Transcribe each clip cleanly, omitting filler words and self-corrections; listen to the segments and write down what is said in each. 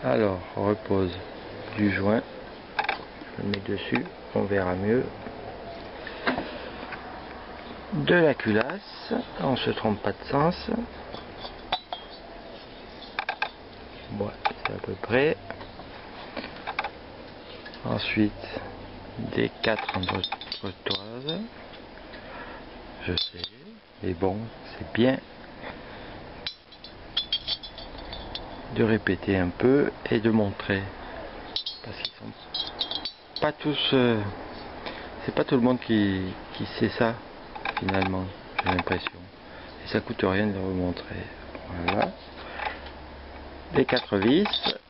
Alors, repose du joint. Je le mets dessus, on verra mieux. De la culasse, on se trompe pas de sens. Bon, c'est à peu près. Ensuite, des 4 entretoises. Je sais, mais bon, c'est bien de répéter un peu et de montrer. Parce qu'ils sont pas tous. C'est pas tout le monde qui sait ça, finalement, j'ai l'impression. Et ça coûte rien de le remontrer. Voilà. Les 4 vis.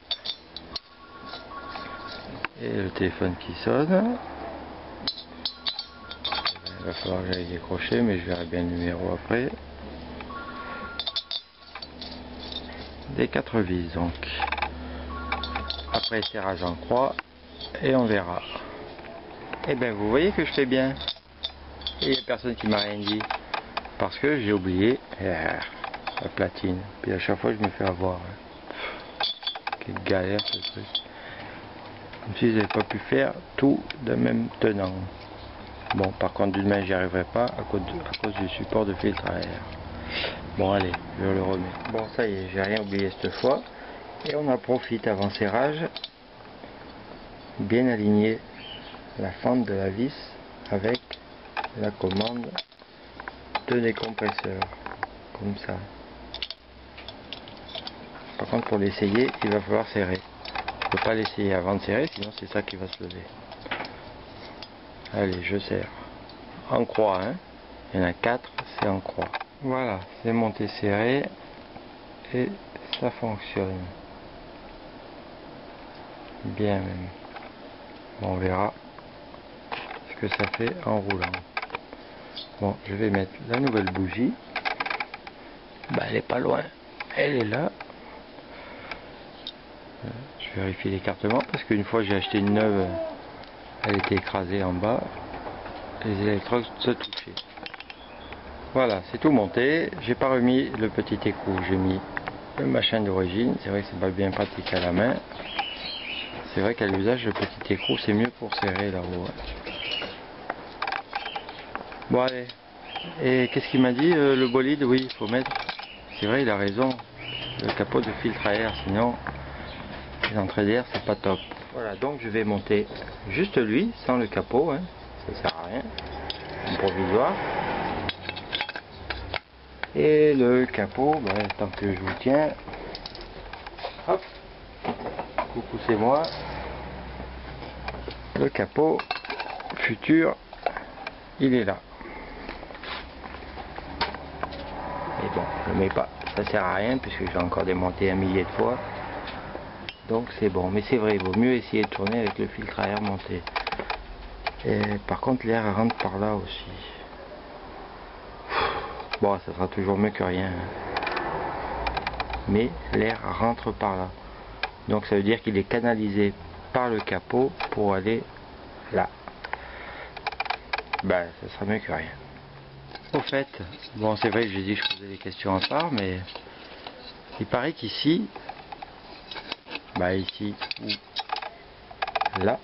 Et le téléphone qui sonne. Il va falloir que j'aille décrocher, mais je verrai bien le numéro après. Des 4 vis donc. Après serrage en croix et on verra. Et bien vous voyez que je fais bien. Et il n'y a personne qui m'a rien dit. Parce que j'ai oublié la platine. Puis à chaque fois je me fais avoir. Quelle galère ce truc. Comme si j'avais pas pu faire tout de même tenant. Bon, par contre d'une main j'y arriverai pas à cause du support de filtre à air. Bon allez, je le remets. Bon ça y est, j'ai rien oublié cette fois. Et on en profite avant serrage. Bien aligner la fente de la vis avec la commande de décompresseur. Comme ça. Par contre pour l'essayer, il va falloir serrer. Je ne peux pas l'essayer avant de serrer, sinon c'est ça qui va se lever. Allez, je serre. En croix, hein. Il y en a 4, c'est en croix. Voilà, c'est monté serré et ça fonctionne. Bien même. Bon, on verra ce que ça fait en roulant. Bon, je vais mettre la nouvelle bougie. Bah, elle est pas loin. Elle est là. Je vérifie l'écartement parce qu'une fois j'ai acheté une neuve, elle était écrasée en bas. Les électrodes se touchaient. Voilà, c'est tout monté. J'ai pas remis le petit écrou. J'ai mis le machin d'origine. C'est vrai que c'est pas bien pratique à la main. C'est vrai qu'à l'usage, le petit écrou c'est mieux pour serrer là-haut. Bon allez. Et qu'est-ce qu'il m'a dit le bolide? Oui, il faut mettre. C'est vrai, il a raison. Le capot de filtre à air, sinon les entrées d'air c'est pas top. Voilà, donc je vais monter juste lui, sans le capot, hein. Ça sert à rien. En provisoire. Et le capot, ben, tant que je vous tiens, hop, coucou c'est moi. Le capot futur, il est là. Et bon, je ne le mets pas, ça sert à rien puisque j'ai encore démonté un millier de fois. Donc c'est bon, mais c'est vrai, il vaut mieux essayer de tourner avec le filtre à air monté. Et par contre l'air rentre par là aussi. Bon, ça sera toujours mieux que rien. Mais l'air rentre par là. Donc ça veut dire qu'il est canalisé par le capot pour aller là. Ben, ça sera mieux que rien. Au fait, bon c'est vrai que j'ai dit que je posais des questions en part, mais il paraît qu'ici, bah ici ou là,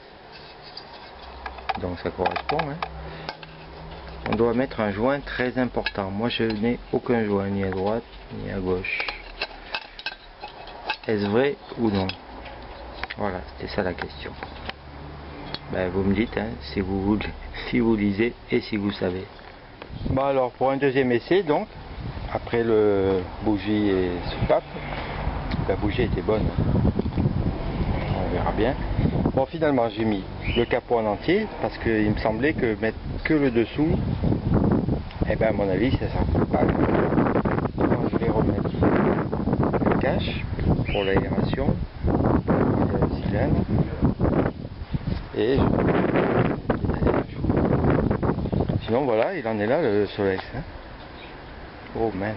donc ça correspond, hein, on doit mettre un joint très important. Moi je n'ai aucun joint, ni à droite ni à gauche. Est-ce vrai ou non? Voilà, c'était ça la question. Ben, vous me dites, hein, si vous lisez et si vous savez. Bon alors pour un deuxième essai donc, après le bougie et soupape, la bougie était bonne, on verra bien. Bon finalement j'ai mis le capot en entier parce qu'il me semblait que mettre que le dessous, et ben à mon avis ça sert pas. Donc je vais remettre le cache pour l'aération, le cylindre, et sinon voilà, il en est là le Solex. Hein. Oh mince.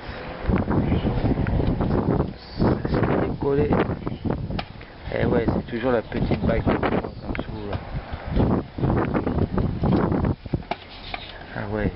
Ça s'est décollé. Et ouais, c'est toujours la petite bague qui manque en dessous là. Ah ouais.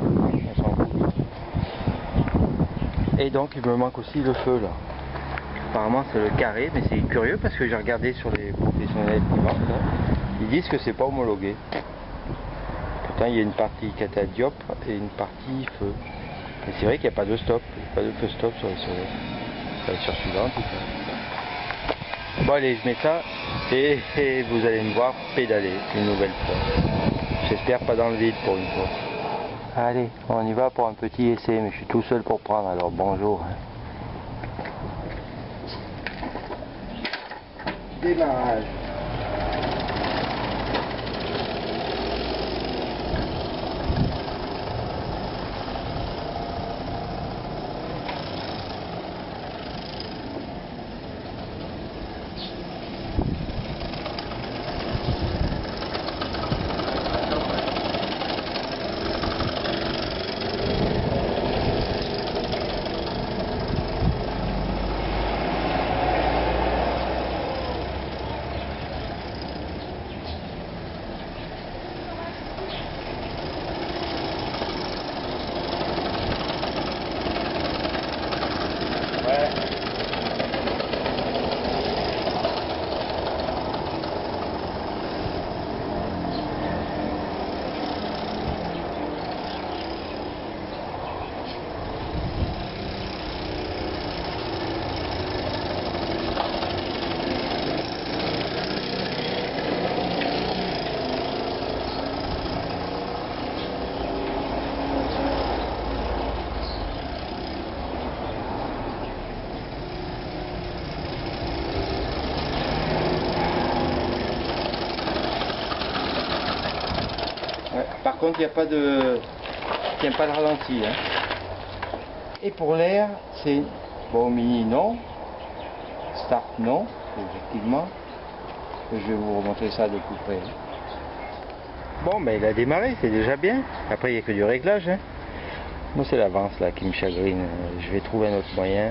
On s'en fout. Et donc il me manque aussi le feu là. apparemment c'est le carré, mais c'est curieux parce que j'ai regardé sur les professionnels qui vendent, là, ils disent que c'est pas homologué. Pourtant il y a une partie catadioptre et une partie feu. Et c'est vrai qu'il n'y a pas de stop, il n'y a pas de feu stop sur les voitures suivantes. Bon allez, je mets ça et vous allez me voir pédaler une nouvelle fois. J'espère pas dans le vide pour une fois. Allez, on y va pour un petit essai, mais je suis tout seul pour prendre, alors bonjour. Démarrage. Par contre, il n'y a pas de, il n'y a pas de ralenti. Hein. Et pour l'air, c'est bon, mini non, start non, effectivement. Je vais vous remontrer ça de plus près. Bon, ben il a démarré, c'est déjà bien. Après, il n'y a que du réglage. Hein. Moi, c'est l'avance là qui me chagrine. Je vais trouver un autre moyen.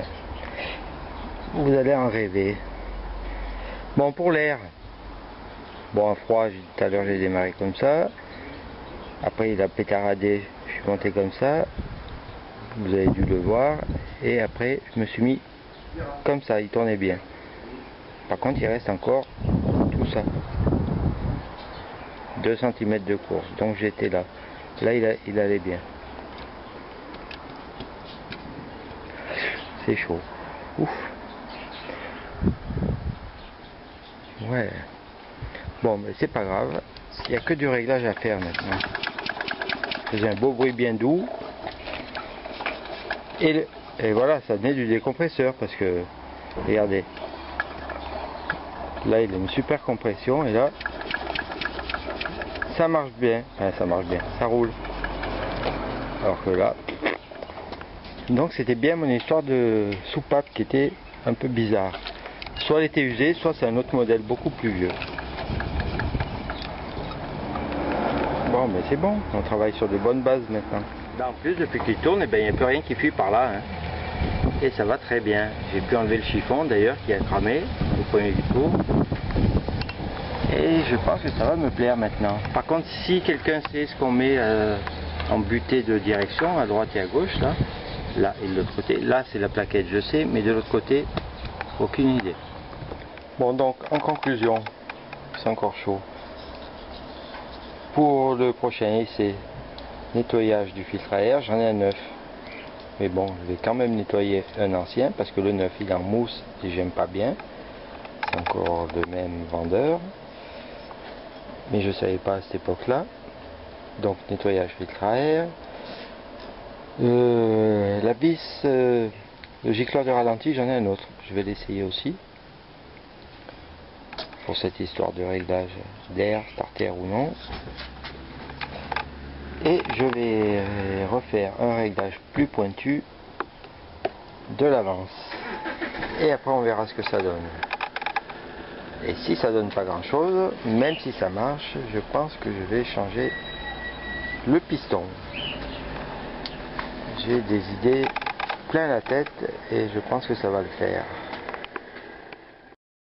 Vous allez en rêver. Bon, pour l'air. Bon, à froid, tout à l'heure, j'ai démarré comme ça. Après il a pétaradé, je suis monté comme ça, vous avez dû le voir, et après je me suis mis comme ça, il tournait bien. Par contre il reste encore tout ça, 2 cm de course, donc j'étais là. Là il allait bien. C'est chaud. Ouf. Ouais. Bon, mais c'est pas grave, il n'y a que du réglage à faire maintenant. J'ai un beau bruit bien doux et voilà, ça venait du décompresseur parce que regardez, là il a une super compression et là ça marche bien, enfin, ça marche bien, ça roule, alors que là, donc c'était bien mon histoire de soupape qui était un peu bizarre, soit elle était usée, soit c'est un autre modèle beaucoup plus vieux. Bon, mais c'est bon, on travaille sur de bonnes bases maintenant. Là, en plus, depuis qu'il tourne, il n'y a plus rien qui fuit par là. Hein. Et ça va très bien. J'ai pu enlever le chiffon d'ailleurs qui a cramé au premier du coup. Et je pense que ça va me plaire maintenant. Par contre, si quelqu'un sait ce qu'on met en butée de direction, à droite et à gauche, là et de l'autre côté, là c'est la plaquette, je sais, mais de l'autre côté, aucune idée. Bon, donc en conclusion, c'est encore chaud. Pour le prochain essai, nettoyage du filtre à air, j'en ai un neuf. Mais bon, je vais quand même nettoyer un ancien parce que le neuf il est en mousse et j'aime pas bien. C'est encore le même vendeur. Mais je ne savais pas à cette époque-là. Donc nettoyage filtre à air. La vis, le gicleur de ralenti, j'en ai un autre. Je vais l'essayer aussi. Pour cette histoire de réglage d'air, starter ou non. Et je vais refaire un réglage plus pointu de l'avance. Et après on verra ce que ça donne. Et si ça donne pas grand chose, même si ça marche, je pense que je vais changer le piston. J'ai des idées plein la tête et je pense que ça va le faire.